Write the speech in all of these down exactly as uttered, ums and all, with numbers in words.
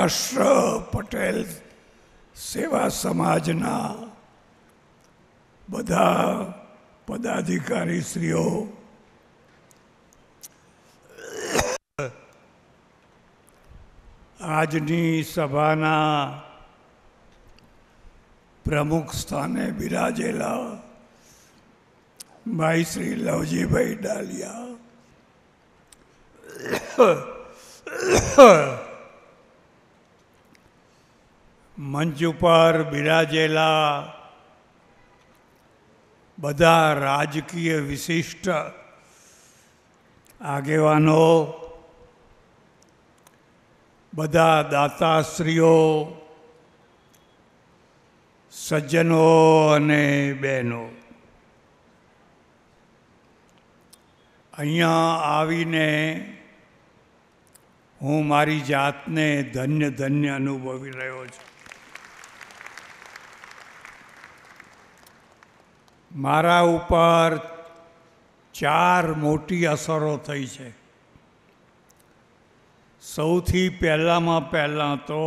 સૌરાષ્ટ્ર પટેલ સેવા સમાજના બધા પદાધિકારીશ્રીઓ, આજની સભાના પ્રમુખ સ્થાને બિરાજેલા ભાઈ શ્રી લવજીભાઈ ડાલિયા, મંચ ઉપર બિરાજેલા બધા રાજકીય વિશિષ્ટ આગેવાનો, બધા દાતાશ્રીઓ, સજ્જનો અને બહેનો, અહીંયા આવીને હું મારી જાતને ધન્ય ધન્ય અનુભવી રહ્યો છું. મારા ઉપર ચાર મોટી અસરો થઈ છે. સૌથી પહેલામાં પહેલાં તો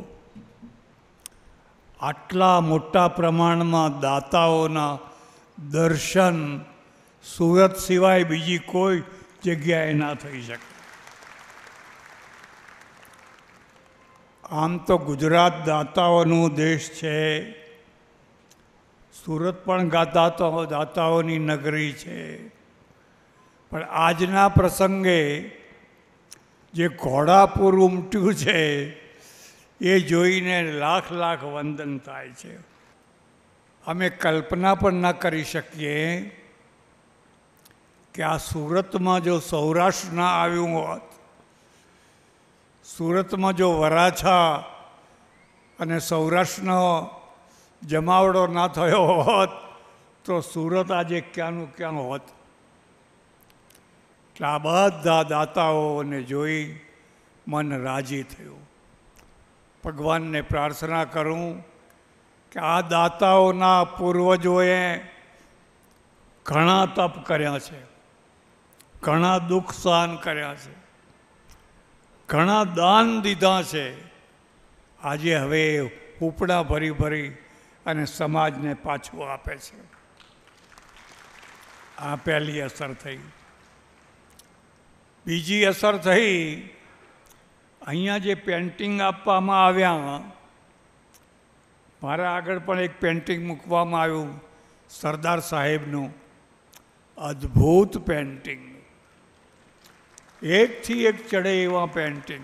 આટલા મોટા પ્રમાણમાં દાતાઓના દર્શન સુરત સિવાય બીજી કોઈ જગ્યાએ ના થઈ શકે. આમ તો ગુજરાત દાતાઓનો દેશ છે, સુરત પણ દાતાઓ દાતાઓની નગરી છે, પણ આજના પ્રસંગે જે ઘોડાપુર ઉમટ્યું છે એ જોઈને લાખ લાખ વંદન થાય છે. અમે કલ્પના પણ ન કરી શકીએ કે આ સુરતમાં જો સૌરાષ્ટ્ર ના આવ્યું હોત, સુરતમાં જો વરાછા અને સૌરાષ્ટ્રનો જમાવડો ના થયો હોત તો સુરત આજે ક્યાંનું ક્યાં હોત. એટલે આ બધા દાતાઓને જોઈ મન રાજી થયું. ભગવાનને પ્રાર્થના કરું કે આ દાતાઓના પૂર્વજોએ ઘણા તપ કર્યા છે, ઘણા દુઃખ સહન કર્યા છે, ઘણા દાન દીધા છે. આજે હવે ઉપડા ભરી ભરી અને સમાજને પાછું આપે છે. આ પહેલી અસર થઈ. બીજી અસર થઈ, અહીંયા જે પેન્ટિંગ આપવામાં આવ્યા, મારા આગળ પણ એક પેન્ટિંગ મૂકવામાં આવ્યું સરદાર સાહેબનું, અદ્ભુત પેન્ટિંગ, એકથી એક ચડે એવા પેન્ટિંગ.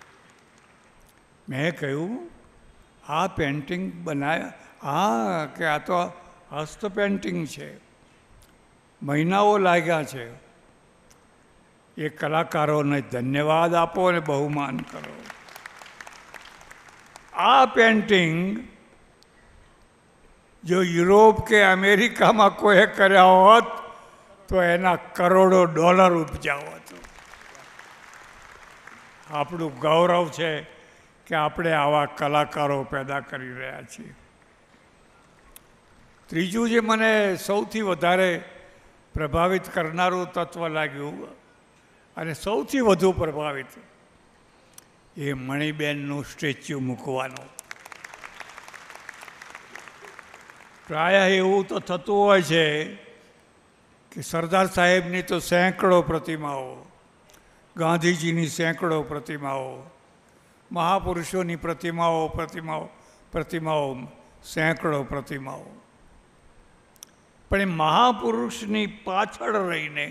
મેં કહ્યું આ પેન્ટિંગ બનાવ્યા, હા કે આ તો હસ્ત પેન્ટિંગ છે, મહિનાઓ લાગ્યા છે. એ કલાકારોને ધન્યવાદ આપો અને બહુમાન કરો. આ પેન્ટિંગ જો યુરોપ કે અમેરિકામાં કોઈએ કર્યા હોત તો એના કરોડો ડોલર ઉપજાવ હતો. આપણું ગૌરવ છે કે આપણે આવા કલાકારો પેદા કરી રહ્યા છીએ. ત્રીજું જે મને સૌથી વધારે પ્રભાવિત કરનારું તત્વ લાગ્યું અને સૌથી વધુ પ્રભાવિત, એ મણિબેનનું સ્ટેચ્યુ મૂકવાનું. પ્રાય એવું તો થતું હોય છે કે સરદાર સાહેબની તો સેંકડો પ્રતિમાઓ, ગાંધીજીની સેંકડો પ્રતિમાઓ, મહાપુરુષોની પ્રતિમાઓ પ્રતિમાઓ પ્રતિમાઓ સેંકડો પ્રતિમાઓ, પણ એ મહાપુરુષની પાછળ રહીને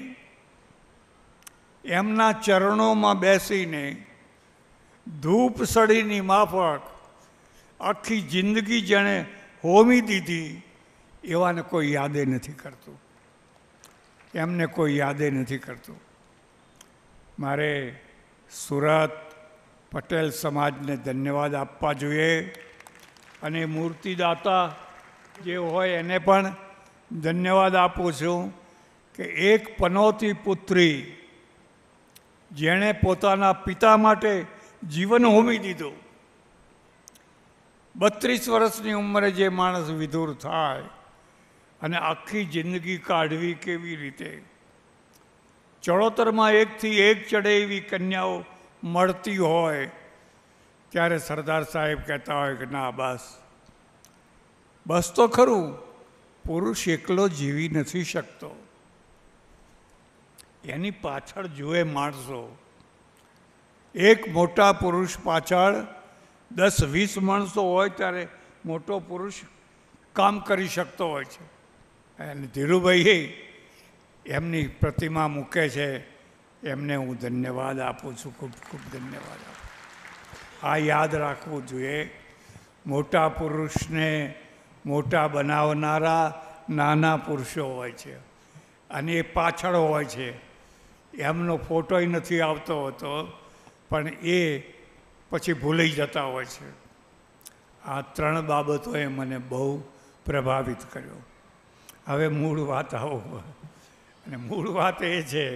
એમના ચરણોમાં બેસીને ધૂપ સળીની માફક આખી જિંદગી જેણે હોમી દીધી એવાને કોઈ યાદે નથી કરતું, એમને કોઈ યાદે નથી કરતું. મારે સુરત પટેલ સમાજને ધન્યવાદ આપવા જોઈએ અને મૂર્તિદાતા જે હોય એને પણ ધન્યવાદ આપું છું કે એક પનોતી પુત્રી જેણે પોતાના પિતા માટે જીવન હોમી દીધું. બત્રીસ વર્ષની ઉંમરે જે માણસ વિધુર થાય અને આખી જિંદગી કાઢવી કેવી રીતે, ચડોતરમાં એકથી એક ચડે એવી કન્યાઓ મળતી હોય ત્યારે સરદાર સાહેબ કહેતા હોય કે ના બસ બસ તો ખરું, પુરુષ એકલો જીવી નથી શકતો, એની પાછળ જુએ માણસો. એક મોટા પુરુષ પાછળ દસ વીસ માણસો હોય ત્યારે મોટો પુરુષ કામ કરી શકતો હોય છે. અને ધીરુભાઈ એમની પ્રતિમા મૂકે છે, એમને હું ધન્યવાદ આપું છું, ખૂબ ખૂબ ધન્યવાદ આપું. આ યાદ રાખવું જોઈએ, મોટા પુરુષને મોટા બનાવનારા નાના પુરુષો હોય છે અને એ પાછળ હોય છે. એમનો ફોટોય નથી આવતો હોતો, પણ એ પછી ભૂલાઈ જતા હોય છે. આ ત્રણ બાબતોએ મને બહુ પ્રભાવિત કર્યો. હવે મૂળ વાત આવો, અને મૂળ વાત એ છે,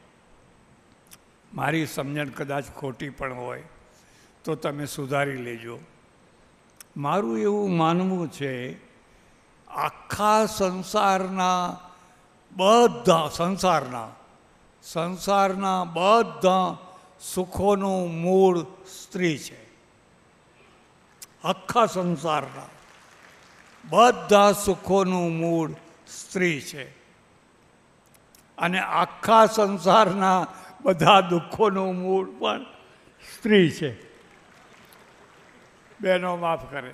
મારી સમજણ કદાચ ખોટી પણ હોય તો તમે સુધારી લેજો. મારું એવું માનવું છે, આખા સંસારના બધા સંસારના સંસારના બધા સુખોનું મૂળ સ્ત્રી છે. આખા સંસારના બધા સુખોનું મૂળ સ્ત્રી છે અને આખા સંસારના બધા દુઃખોનું મૂળ પણ સ્ત્રી છે. બહેનો માફ કરે.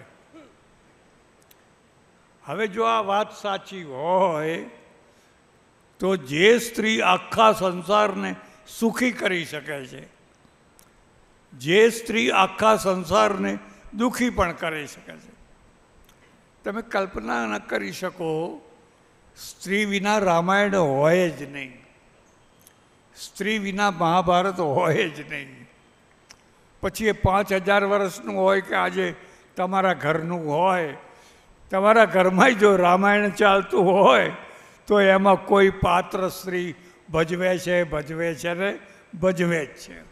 હવે જો આ વાત સાચી હોય તો જે સ્ત્રી આખા સંસારને સુખી કરી શકે છે, જે સ્ત્રી આખા સંસારને દુઃખી પણ કરી શકે છે, તમે કલ્પના ન કરી શકો. સ્ત્રી વિના રામાયણ હોય જ નહીં, સ્ત્રી વિના મહાભારત હોય જ નહીં. પછી એ પાંચ હજાર વર્ષનું હોય કે આજે તમારા ઘરનું હોય, તમારા ઘરમાં જો રામાયણ ચાલતું હોય તો એમાં કોઈ પાત્ર સ્ત્રી ભજવે છે ભજવે છે ને ભજવે જ છે.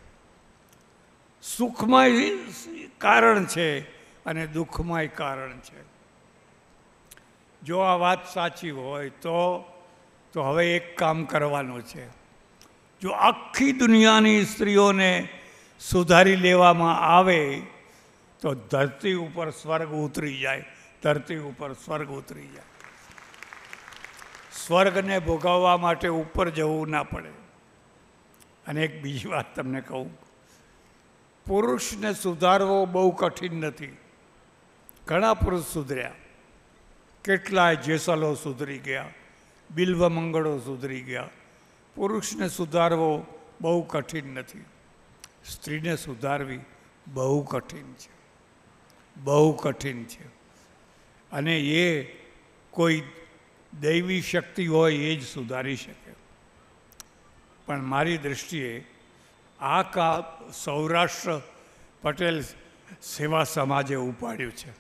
સુખમાંય કારણ છે અને દુઃખમાંય કારણ છે. જો આ વાત સાચી હોય તો તો હવે એક કામ કરવાનું છે. જો આખી દુનિયાની સ્ત્રીઓને સુધારી લેવામાં આવે તો ધરતી ઉપર સ્વર્ગ ઉતરી જાય, ધરતી ઉપર સ્વર્ગ ઉતરી જાય. સ્વર્ગને ભોગવવા માટે ઉપર જવું ના પડે. અને એક બીજી વાત તમને કહું, પુરુષને સુધારવો બહુ કઠિન નથી. ઘણા પુરુષ સુધર્યા, કેટલાય જેસલો સુધરી ગયા, બિલ્વમંગળો સુધરી ગયા. પુરુષને સુધારવો બહુ કઠિન નથી, સ્ત્રીને સુધારવી બહુ કઠિન છે, બહુ કઠિન છે. અને એ કોઈ દૈવી શક્તિ હોય એ જ સુધારી શકે. પણ મારી દૃષ્ટિએ આ કા સૌરાષ્ટ્ર પટેલ સેવા સમાજે ઉપાડ્યું છે.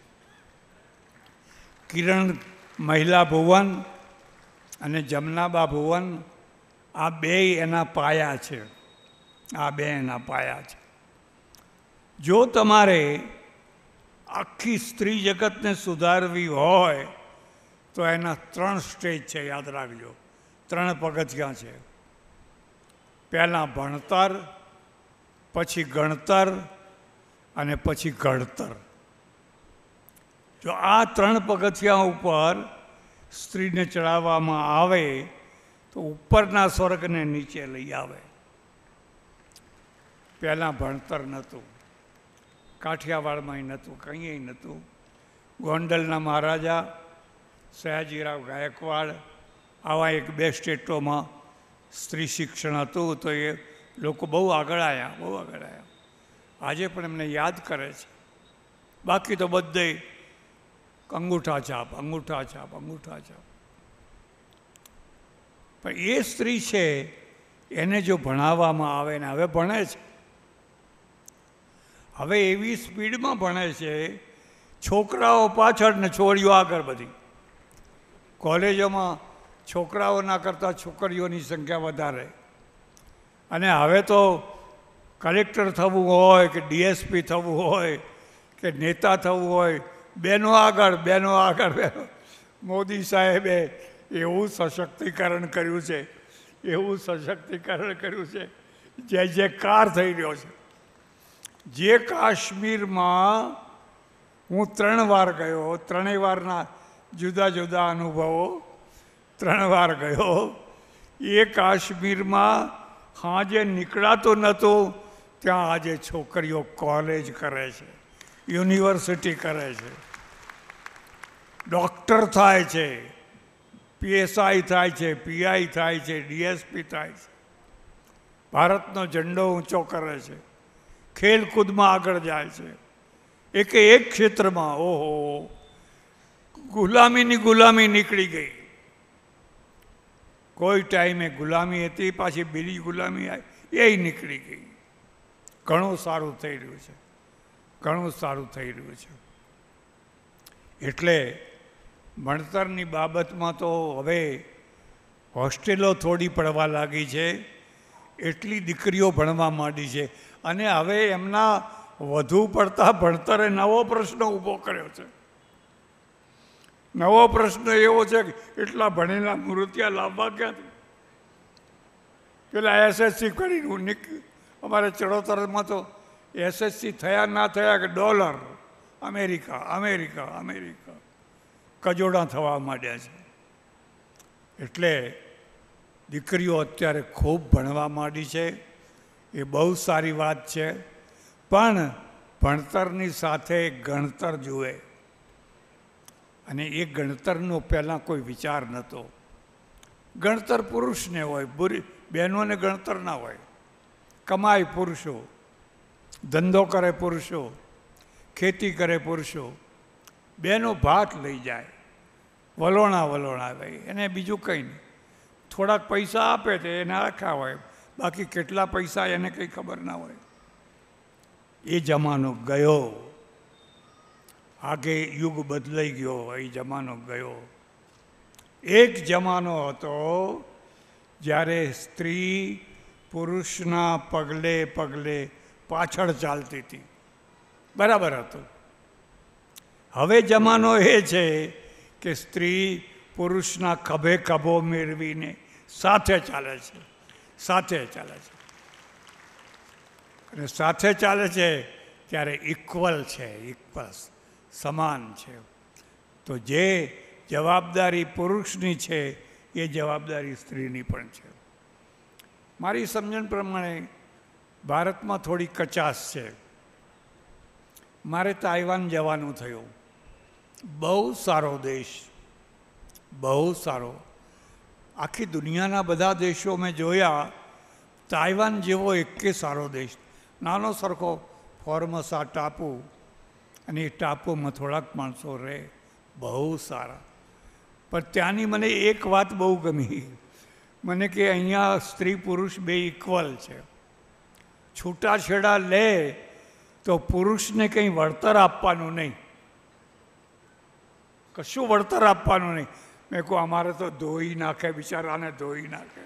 કિરણ મહિલા ભુવન અને જમનાબા ભુવન, આ બે એના પાયા છે. આ બે એના પાયા છે. જો તમારે આખી સ્ત્રી જગતને સુધારવી હોય તો એના ત્રણ સ્ટેજ છે, યાદ રાખજો. ત્રણ પગથિયાં છે. પહેલાં ભણતર, પછી ગણતર અને પછી ઘડતર. જો આ ત્રણ પગથિયાં ઉપર સ્ત્રીને ચડાવવામાં આવે તો ઉપરના સ્વર્ગને નીચે લઈ આવે. પહેલાં ભણતર નહોતું, કાઠિયાવાડમાંય નહોતું, કંઈ નહોતું. ગોંડલના મહારાજા સયાજીરાવ ગાયકવાડ, આવા એક બે સ્ટેટોમાં સ્ત્રી શિક્ષણ હતું તો એ લોકો બહુ આગળ આવ્યા, બહુ આગળ આવ્યા. આજે પણ એમને યાદ કરે છે. બાકી તો બધે અંગૂઠા છાપ, અંગૂઠા છાપ, અંગૂઠા છાપ. પણ એ સ્ત્રી છે, એને જો ભણાવવામાં આવે ને, હવે ભણે છે, હવે એવી સ્પીડમાં ભણે છે, છોકરાઓ પાછળ ને છોકરીઓ આગળ. બધી કોલેજોમાં છોકરાઓના કરતાં છોકરીઓની સંખ્યા વધારે. અને હવે તો કલેક્ટર થવું હોય કે ડીએસપી થવું હોય કે નેતા થવું હોય, બહેનો આગળ, બહેનો આગળ. બહેનો મોદી સાહેબે એવું સશક્તિકરણ કર્યું છે, એવું સશક્તિકરણ કર્યું છે, જે જે કાર થઈ રહ્યો છે. જે કાશ્મીરમાં હું ત્રણ વાર ગયો, ત્રણેય વારના જુદા જુદા અનુભવો, ત્રણ વાર ગયો, એ કાશ્મીરમાં સાંજે નીકળાતો નહોતો, ત્યાં આજે છોકરીઓ કોલેજ કરે છે, યુનિવર્સિટી કરે છે, ડૉક્ટર થાય છે, પીએસઆઈ થાય છે, પીઆઈ થાય છે, ડીએસપી થાય છે, ભારતનો ઝંડો ઊંચો કરે છે, ખેલકૂદમાં આગળ જાય છે, એક એક ક્ષેત્રમાં. ઓહો, ગુલામીની ગુલામી નીકળી ગઈ. કોઈ ટાઈમે ગુલામી હતી, પાછી બીજી ગુલામી આવી, એ નીકળી ગઈ. ઘણું સારું થઈ રહ્યું છે, ઘણું સારું થઈ રહ્યું છે. એટલે ભણતરની બાબતમાં તો હવે હોસ્ટેલો થોડી પડવા લાગી છે, એટલી દીકરીઓ ભણવા માંડી છે. અને હવે એમના વધુ પડતા ભણતરે નવો પ્રશ્ન ઊભો કર્યો છે. નવો પ્રશ્ન એવો છે કે એટલા ભણેલા મૂર્તિયા લાવવા ક્યાંથી? પેલા એસએસસી કરીને અમારે ચડોતરમાં તો એસએસસી થયા ના થયા કે ડોલર, અમેરિકા અમેરિકા અમેરિકા કજોડા થવા માંડ્યા છે. એટલે દીકરીઓ અત્યારે ખૂબ ભણવા માંડી છે, એ બહુ સારી વાત છે. પણ ભણતરની સાથે ગણતર જુએ, અને એ ગણતરનો પહેલાં કોઈ વિચાર નહોતો. ગણતર પુરુષને હોય, બુરી બહેનોને ગણતર ના હોય. કમાય પુરુષો, ધંધો કરે પુરુષો, ખેતી કરે પુરુષો, બહેનો ભાત લઈ જાય, વલોણા વલોણા ભાઈ, એને બીજું કંઈ નહીં. થોડાક પૈસા આપે તો એને આખા હોય, બાકી કેટલા પૈસા એને કંઈ ખબર ના હોય. એ જમાનો ગયો, આગે યુગ બદલાઈ ગયો, એ જમાનો ગયો. એક જમાનો હતો જ્યારે સ્ત્રી પુરુષના પગલે પગલે પાછળ ચાલતી હતી, બરાબર હતું. હવે જમાનો એ છે કે સ્ત્રી પુરુષના ખભે ખભો મેળવીને સાથે ચાલે છે, સાથે ચાલે છે. અને સાથે ચાલે છે ત્યારે ઇક્વલ છે, ઇક્વલ સમાન છે. તો જે જવાબદારી પુરુષની છે એ જવાબદારી સ્ત્રીની પણ છે. મારી સમજણ પ્રમાણે ભારતમાં થોડી કચાશ છે. મારે તાઇવાન જવાનું થયું. બહુ સારો દેશ, બહુ સારો. આખી દુનિયાના બધા દેશો મેં જોયા, તાઇવાન જેવો એકે સારો દેશ. નાનો સરખો ફોર્મસા ટાપુ, અને એ ટાપુમાં થોડાક માણસો રહે, બહુ સારા. પણ ત્યાંની મને એક વાત બહુ ગમી, મને કે અહીંયા સ્ત્રી પુરુષ બે ઇક્વલ છે. છૂટાછેડા લે તો પુરુષને કંઈ વળતર આપવાનું નહીં, કશું વળતર આપવાનું નહીં. મેં કહું અમારે તો ધોઈ નાખે, બિચારાને ધોઈ નાખે.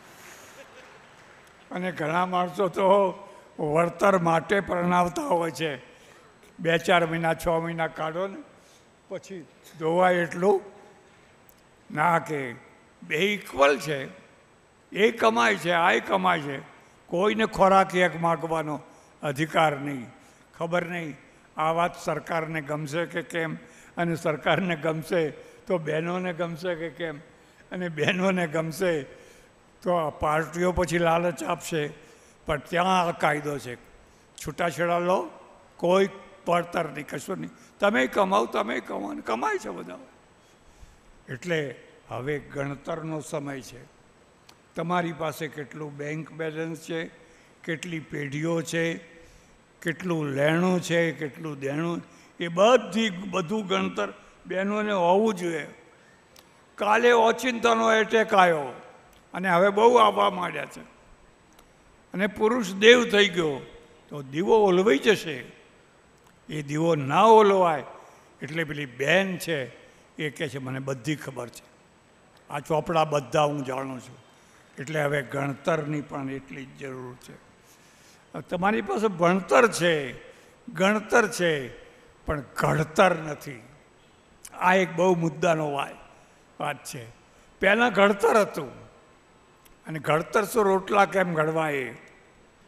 અને ઘણા માણસો તો વળતર માટે પરણાવતા હોય છે, બે ચાર મહિના છ મહિના કાઢો ને પછી ધોવાય એટલું ના. કે બે ઇક્વલ છે, એ કમાય છે, આ કમાય છે. કોઈને ખોરાક એક માગવાનો અધિકાર નહીં. ખબર નહીં આ વાત સરકારને ગમશે કે કેમ, અને સરકારને ગમશે તો બહેનોને ગમશે કે કેમ, અને બહેનોને ગમશે તો પાર્ટીઓ પછી લાલચ આપશે. પણ ત્યાં આ કાયદો છે, છૂટાછેડા લો, કોઈ પડતર નહીં, કશું નહીં. તમે કમાવ, તમે કમાવ, કમાય છે બધા. એટલે હવે ગણતરનો સમય છે. તમારી પાસે કેટલું બેંક બેલેન્સ છે, કેટલી પેઢીઓ છે, કેટલું લેણું છે, કેટલું દેણું, એ બધી બધું ગણતર બહેનોને હોવું જોઈએ. કાલે ઓચિંતાનો એટેક આવ્યો અને હવે બહુ આવવા માંડ્યા છે, અને પુરુષ દેવ થઈ ગયો તો દીવો ઓલવાઈ જશે. એ દીવો ના ઓલવાય એટલે પેલી બેન છે એ કહે છે મને બધી ખબર છે, આ ચોપડા બધા હું જાણું છું. એટલે હવે ગણતરની પણ એટલી જ જરૂર છે. તમારી પાસે ભણતર છે, ગણતર છે, પણ ઘડતર નથી. આ એક બહુ મુદ્દાનો વાત છે. પહેલાં ઘડતર હતું, અને ઘડતર શું રોટલા કેમ ઘડવાય.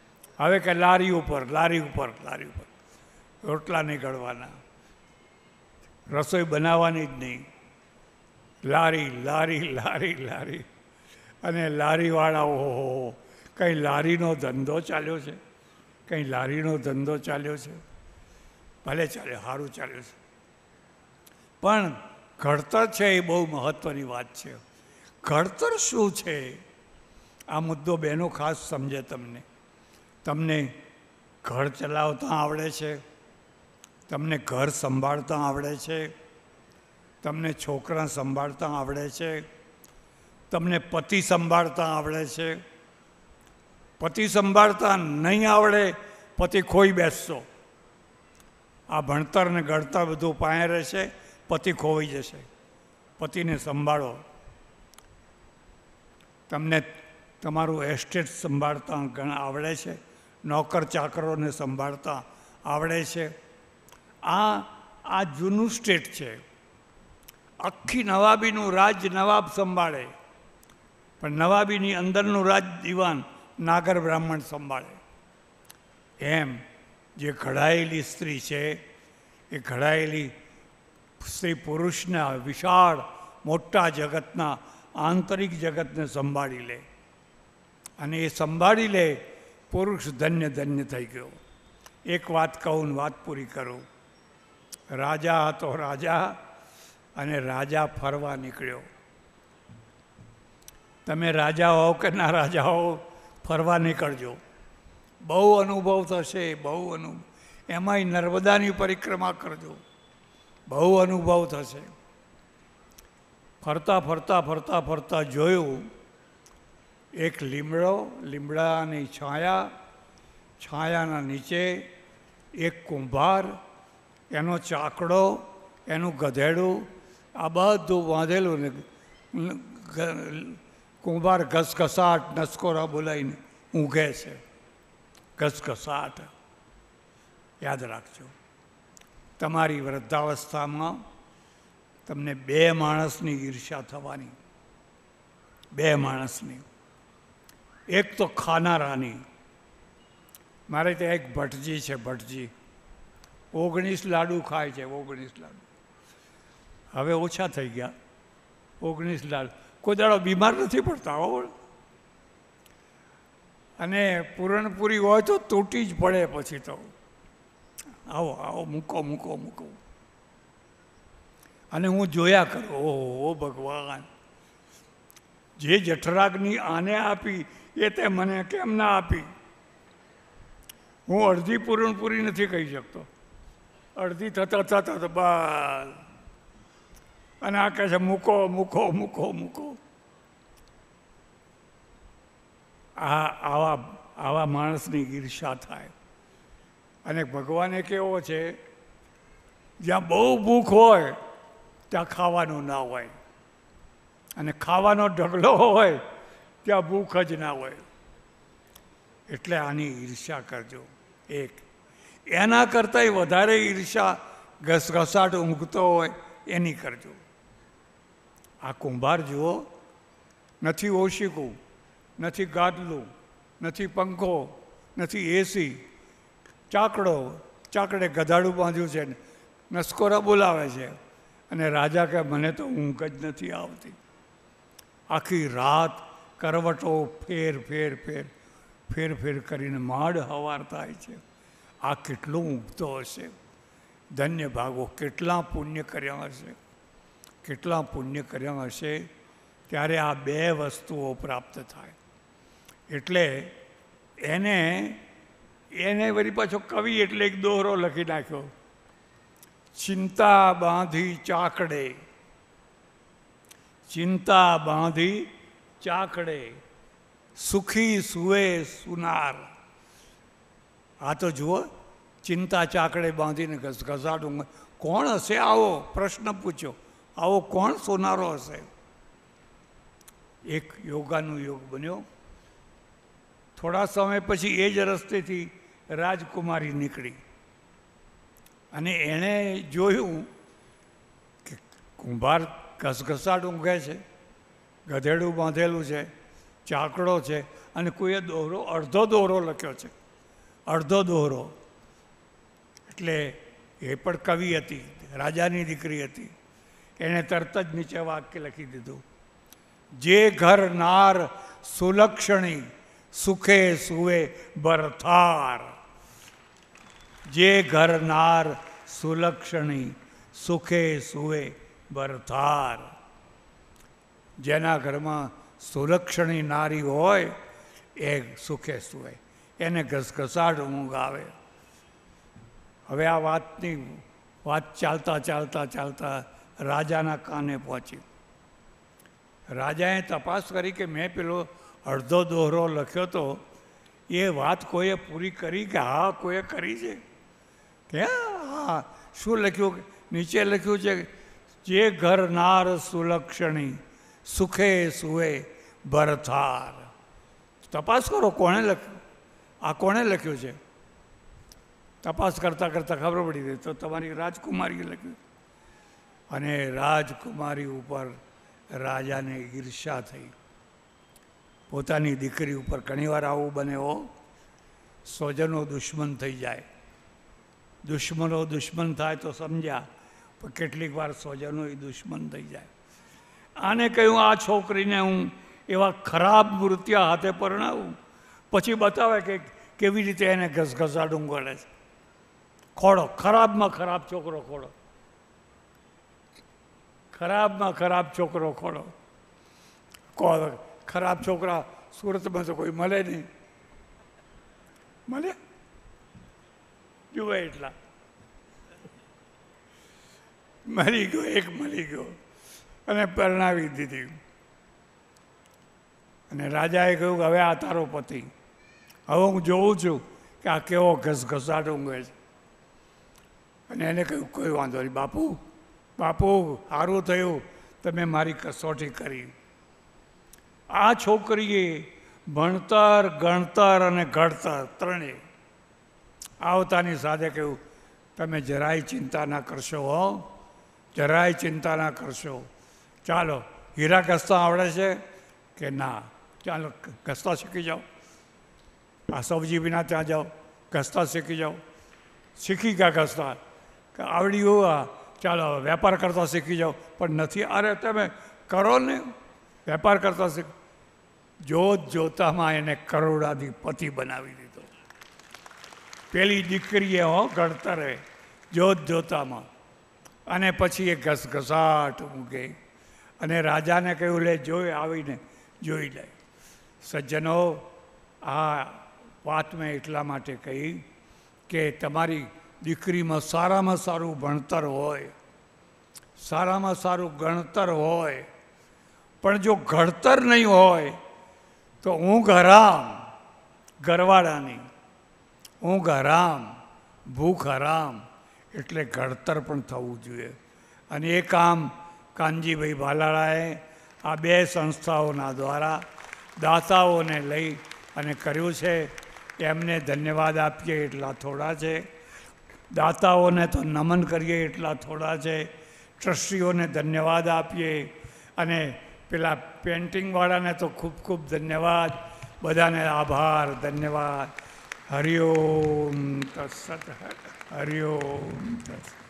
હવે કે લારી ઉપર લારી ઉપર લારી ઉપર રોટલા નહીં ઘડવાના, રસોઈ બનાવવાની જ નહીં, લારી લારી લારી લારી. અને લારીવાળા ઓહો, કંઈ લારીનો ધંધો ચાલ્યો છે, કંઈ લારીનો ધંધો ચાલ્યો છે, ભલે ચાલ્યો, સારું ચાલ્યું છે. પણ ઘડતર છે એ બહુ મહત્ત્વની વાત છે. ઘડતર શું છે આ મુદ્દો બહેનો ખાસ સમજે. તમને તમને ઘર ચલાવતા આવડે છે, તમને ઘર સંભાળતા આવડે છે, તમને છોકરા સંભાળતા આવડે છે, તમને પતિ સંભાળતા આવડે છે. પતિ સંભાળતા નહીં આવડે, પતિ ખોઈ બેસશો. આ ભણતર ને ગળતર બધું પાસે રહેશે, પતિ ખોવાઈ જશે. પતિને સંભાળો. તમને તમારું એસ્ટેટ સંભાળતા ઘણા આવડે છે, નોકર ચાકરોને સંભાળતા આવડે છે. આ આ જૂનું સ્ટેટ છે. આખી નવાબીનું રાજ નવાબ સંભાળે, પણ નવાબીની અંદરનું રાજ દીવાન નાગર બ્રાહ્મણ સંભાળે. એમ જે ઘડાયેલી સ્ત્રી છે એ ઘડાયેલી સ્ત્રી પુરુષના વિશાળ મોટા જગતના આંતરિક જગતને સંભાળી લે, અને એ સંભાળી લે પુરુષ ધન્ય ધન્ય થઈ ગયો. એક વાત કહું ને વાત પૂરી કરું. રાજા હતો રાજા, અને રાજા ફરવા નીકળ્યો. તમે રાજા હો કે ના રાજા હો, ફરવા નીકળજો. બહુ અનુભવ થશે, બહુ અનુભવ. એમાંય નર્મદાની પરિક્રમા કરજો, બહુ અનુભવ થશે. ફરતા ફરતા ફરતા ફરતા જોયું એક લીમડો, લીમડાની છાયા, છાયાના નીચે એક કુંભાર, એનો ચાકડો, એનું ગધેડું, આ બધું બાંધેલું ને કુંભાર ઘસઘસાટ નસકોરા બોલાવીને ઊંઘે છે. ઘસઘસાટ. યાદ રાખજો, તમારી વૃદ્ધાવસ્થામાં તમને બે માણસની ઈર્ષ્યા થવાની, બે માણસની. એક તો ખાનારાની. મારે ત્યાં એક ભટજી છે, ભટજી ઓગણીસ લાડુ ખાય છે, ઓગણીસ લાડુ. હવે ઓછા થઈ ગયા, ઓગણીસ લાડુ. કોઈ દાડો બીમાર નથી પડતા હો. અને પૂરણપૂરી હોય તો તૂટી જ પડે પછી તો. આવો આવો, મૂકો મૂકો મૂકો. અને હું જોયા કરું, ઓહો ભગવાન, જે જઠરાગ્નિ આને આપી એ તે મને કેમ ના આપી? હું અડધી પૂરણપૂરી નથી કહી શકતો, અડધી થતા થતા બસ. અને આ કહે છે મૂકો મૂકો મૂકો મૂકો. આ આવા આવા માણસની ઈર્ષા થાય. અને ભગવાને કેવો છે, જ્યાં બહુ ભૂખ હોય ત્યાં ખાવાનું ના હોય, અને ખાવાનો ઢગલો હોય ત્યાં ભૂખ જ ના હોય. એટલે આની ઈર્ષા કરજો. એક એના કરતાંય વધારે ઈર્ષા ઘસઘસાટ ઊંઘતો હોય એની કરજો. આ કુંભાર જુઓ, નથી ઓશિકું, નથી ગાદલું, નથી પંખો, નથી એસી, ચાકડો, ચાકડે ગધાડું બાંધ્યું છે, નસકોરા બોલાવે છે. અને રાજા કે મને તો ઊંઘ જ નથી આવતી. આખી રાત કરવટો ફેર ફેર ફેર ફેર ફેર કરીને માંડ હવાર થાય છે. આ કેટલું ઊંઘતો હશે? ધન્ય ભાગો, કેટલા પુણ્ય કર્યા હશે, કેટલા પુણ્ય કર્યા હશે, ત્યારે આ બે વસ્તુઓ પ્રાપ્ત થાય. એટલે એને એને વળી પાછો કવિ એટલે એક દોહરો લખી નાખ્યો, ચિંતા બાંધી ચાકડે, ચિંતા બાંધી ચાકડે, સુખી સુવે સુનાર. આ તો જુઓ, ચિંતા ચાકડે બાંધીને ઘસઘસાટું. કોણ હશે આવો? પ્રશ્ન પૂછ્યો, આવો કોણ સોનારો હશે? એક યોગાનું યોગ બન્યો. થોડા સમય પછી એ જ રસ્તેથી રાજકુમારી નીકળી, અને એણે જોયું કે કુંભાર ઘસઘસાટ ઊંઘે છે, ગધેડું બાંધેલું છે, ચાકડો છે, અને કોઈએ દોરો, અડધો દોરો લખ્યો છે, અડધો દોહરો. એટલે એ પણ કવિ હતી, રાજાની દીકરી હતી. એણે તરત જ નીચે વાક્ય લખી દીધું, જે ઘર નાર સુલક્ષણી સુખે સુવે બરથાર. જે ઘર નાર સુલક્ષણી સુખે સુવે બરથાર. જેના ઘરમાં સુલક્ષણી નારી હોય એ સુખે સુવે, એને ઘસઘસાટ ઊંઘ આવે. હવે આ વાતની વાત ચાલતા ચાલતા ચાલતા રાજાના કાને પહોંચી. રાજાએ તપાસ કરી કે મેં પેલો અડધો દોહરો લખ્યો તો એ વાત કોઈએ પૂરી કરી કે હા કોઈએ કરી છે કે હા. શું લખ્યું? નીચે લખ્યું છે, જે ઘર નાર સુલક્ષણી સુખે સુવે બરથાર. તપાસ કરો કોણે લખ્યું, આ કોણે લખ્યું છે. તપાસ કરતાં કરતાં ખબર પડી ગઈ તો તમારી રાજકુમારીએ લખ્યું. અને રાજકુમારી ઉપર રાજાને ઈર્ષા થઈ. પોતાની દીકરી ઉપર ઘણીવાર આવું બને હો, સ્વજનો દુશ્મન થઈ જાય. દુશ્મનો દુશ્મન થાય તો સમજ્યા, પણ કેટલીક વાર સ્વજનો એ દુશ્મન થઈ જાય. આને કહ્યું આ છોકરીને હું એવા ખરાબ મૃત્યા હાથે પરણાવું, પછી બતાવે કે કેવી રીતે એને ઘસઘસાડું ગળે છે. ખોડો, ખરાબમાં ખરાબ છોકરો ખોડો, ખરાબમાં ખરાબ છોકરો ખોડો. ખરાબ છોકરા સુરતમાં તો કોઈ મળે નહીં. મળે જુએ એટલા મરી ગયો, એક મરી ગયો અને પરણાવી દીધી. અને રાજાએ કહ્યું કે હવે આ તારો પતિ, હવે હું જોઉં છું કે આ કેવો ઘસઘસાટ ઊંઘે છે. અને એને કહ્યું કોઈ વાંધો નહીં બાપુ, બાપુ સારું થયું તમે મારી કસોટી કરી. આ છોકરીએ ભણતર ગણતર અને ઘડતર ત્રણેય આવતાની સાથે કહ્યું તમે જરાય ચિંતા ના કરશો હો, જરાય ચિંતા ના કરશો. ચાલો હીરા ઘસતા આવડે છે કે ના? ચાલો ઘસતા શીખી જાઓ. આ સબ્જી વિના ત્યાં જાઓ, ઘસતા શીખી જાઓ. શીખી ગયા ઘસતા કે આવડી આ ચાલો વેપાર કરતા શીખી જાઓ. પણ નથી, અરે તમે કરો ને વેપાર કરતા શીખ. જોત જોતામાં એને કરોડાધિપતિ બનાવી દીધો. પેલી દીકરીએ હો ગણતરે જોત જોતામાં. અને પછી એ ઘસઘસાટ મૂકે અને રાજાને કહ્યું લે જોઈ આવીને જોઈ લે. સજ્જનો, આ વાત મેં એટલા માટે કહી કે તમારી દીકરીમાં સારામાં સારું ભણતર હોય, સારામાં સારું ગણતર હોય, પણ જો ઘડતર નહીં હોય તો ઊંઘ હરામ, ઘરવાળાની ઊંઘ હરામ, ભૂખ હરામ. એટલે ઘડતર પણ થવું જોઈએ. અને એ કામ કાનજીભાઈ ભાલાળાએ આ બે સંસ્થાઓના દ્વારા દાતાઓને લઈ અને કર્યું છે. એમને ધન્યવાદ આપીએ એટલા થોડા છે, દાતાઓને તો નમન કરીએ એટલા થોડા છે, ટ્રસ્ટીઓને ધન્યવાદ આપીએ અને પેલા પેન્ટિંગવાળાને તો ખૂબ ખૂબ ધન્યવાદ. બધાને આભાર, ધન્યવાદ. હરિઓમ તત્સત. હરિઓમ તત્સત.